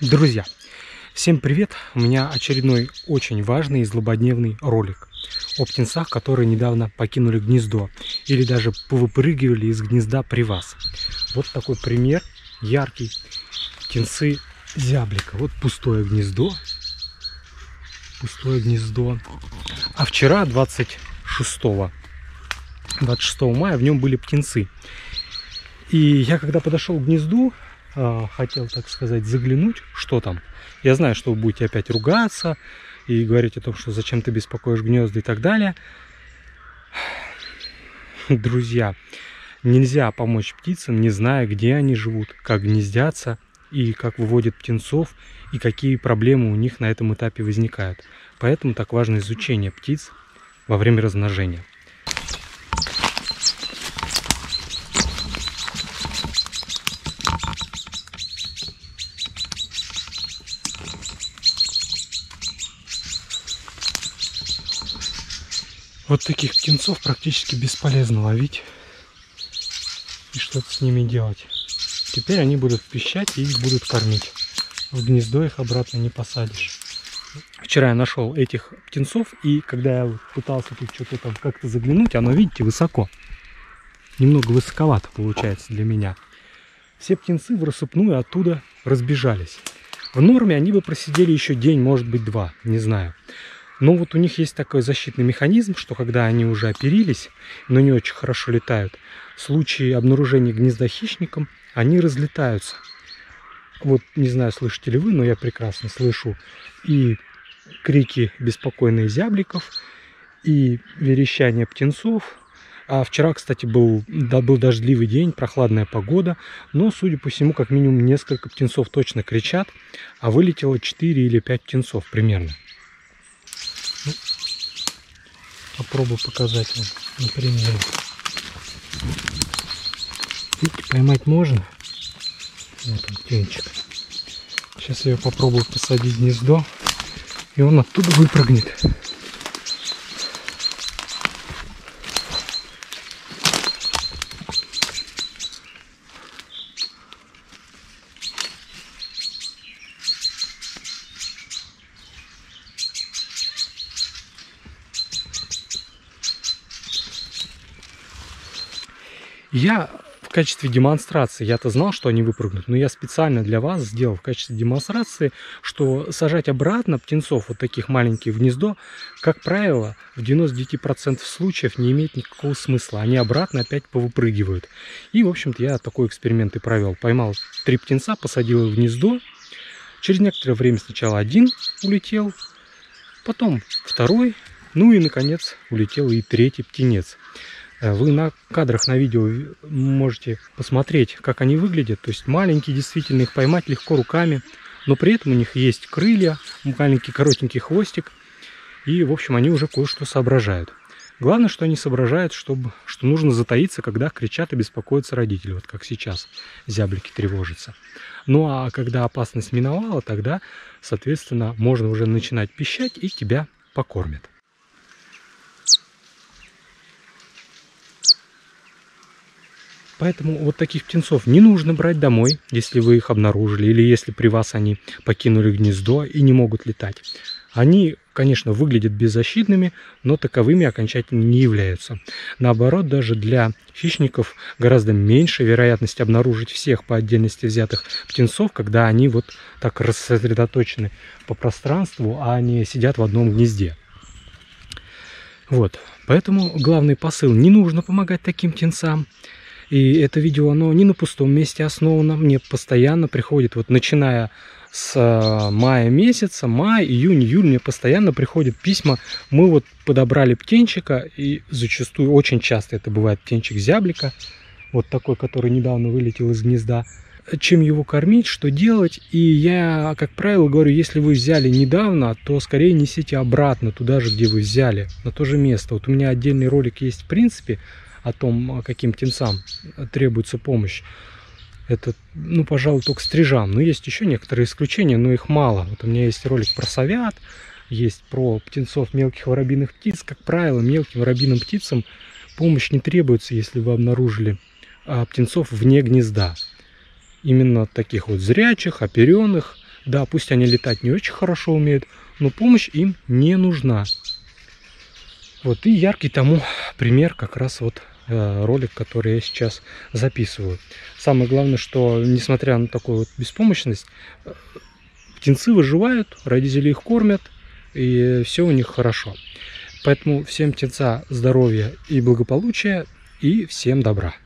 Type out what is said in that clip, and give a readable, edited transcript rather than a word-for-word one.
Друзья, всем привет! У меня очередной очень важный и злободневный ролик о птенцах, которые недавно покинули гнездо или даже повыпрыгивали из гнезда при вас. Вот такой пример яркий. Птенцы зяблика. Вот пустое гнездо. А вчера, 26 мая, в нем были птенцы. И я когда подошел к гнезду, хотел, так сказать, заглянуть, что там. Я знаю, что вы будете опять ругаться и говорить о том, что зачем ты беспокоишь гнезда и так далее. Друзья, нельзя помочь птицам, не зная, где они живут, как гнездятся и как выводят птенцов, и какие проблемы у них на этом этапе возникают. Поэтому так важно изучение птиц во время размножения. Вот таких птенцов практически бесполезно ловить и что-то с ними делать. Теперь они будут пищать и их будут кормить. В гнездо их обратно не посадишь. Вчера я нашел этих птенцов, и когда я пытался тут что-то там как-то заглянуть, оно, видите, высоко. Немного высоковато получается для меня. Все птенцы в рассыпную оттуда разбежались. В норме они бы просидели еще день, может быть, два, не знаю. Но вот у них есть такой защитный механизм, что когда они уже оперились, но не очень хорошо летают, в случае обнаружения гнезда хищником, они разлетаются. Вот не знаю, слышите ли вы, но я прекрасно слышу и крики беспокойных зябликов, и верещание птенцов. А вчера, кстати, был дождливый день, прохладная погода, но, судя по всему, как минимум несколько птенцов точно кричат, а вылетело 4 или 5 птенцов примерно. Ну, попробую показать вам на примере. Видите, поймать можно. Вот он, птенчик. Сейчас я попробую посадить в гнездо, и он оттуда выпрыгнет. Я в качестве демонстрации, я-то знал, что они выпрыгнут, но я специально для вас сделал в качестве демонстрации, что сажать обратно птенцов вот таких маленьких в гнездо, как правило, в 99% случаев не имеет никакого смысла. Они обратно опять повыпрыгивают. И, в общем-то, я такой эксперимент и провел. Поймал 3 птенца, посадил их в гнездо. Через некоторое время сначала один улетел, потом второй, ну и, наконец, улетел и 3-й птенец. Вы на кадрах, на видео можете посмотреть, как они выглядят. То есть маленькие, действительно, их поймать легко руками. Но при этом у них есть крылья, маленький коротенький хвостик. И, в общем, они уже кое-что соображают. Главное, что они соображают, что нужно затаиться, когда кричат и беспокоятся родители. Вот как сейчас зяблики тревожатся. Ну а когда опасность миновала, тогда, соответственно, можно уже начинать пищать и тебя покормят. Поэтому вот таких птенцов не нужно брать домой, если вы их обнаружили, или если при вас они покинули гнездо и не могут летать. Они, конечно, выглядят беззащитными, но таковыми окончательно не являются. Наоборот, даже для хищников гораздо меньше вероятность обнаружить всех по отдельности взятых птенцов, когда они вот так рассредоточены по пространству, а не сидят в одном гнезде. Вот, поэтому главный посыл: не нужно помогать таким птенцам. И это видео, оно не на пустом месте основано. Мне постоянно приходит, вот начиная с мая месяца, май, июнь, июль, мне постоянно приходят письма. Мы вот подобрали птенчика, и зачастую, очень часто это бывает птенчик зяблика, вот такой, который недавно вылетел из гнезда. Чем его кормить, что делать? И я, как правило, говорю, если вы взяли недавно, то скорее несите обратно туда же, где вы взяли, на то же место. Вот у меня отдельный ролик есть, в принципе, о том, каким птенцам требуется помощь. Это, ну, пожалуй, только стрижам. Но есть еще некоторые исключения, но их мало. Вот у меня есть ролик про совят, есть про птенцов мелких воробьиных птиц. Как правило, мелким воробьиным птицам помощь не требуется, если вы обнаружили птенцов вне гнезда. Именно таких вот зрячих, оперенных, Да, пусть они летать не очень хорошо умеют, но помощь им не нужна. Вот, и яркий тому пример как раз вот ролик, который я сейчас записываю. Самое главное, что несмотря на такую вот беспомощность, птенцы выживают, родители их кормят, и все у них хорошо. Поэтому всем птенца здоровья и благополучия, и всем добра.